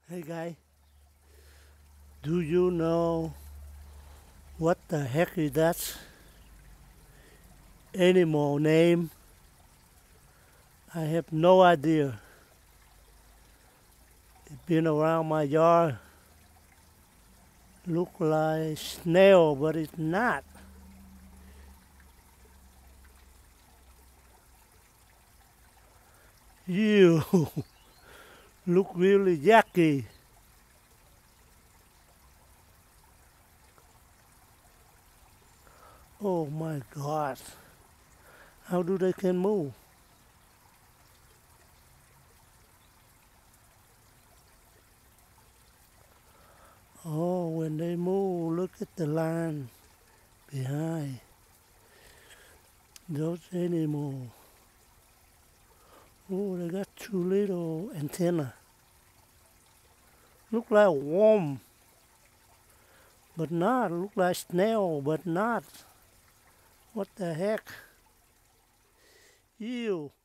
Hey guy, do you know what the heck is that animal name? I have no idea. It's been around my yard. Look like snail, but it's not. You look really yucky. Oh my God! How do they can move? Oh, when they move, look at the line behind those animals. Oh, they got two little antenna. Look like worm, but not. Look like snail, but not. What the heck? Ew.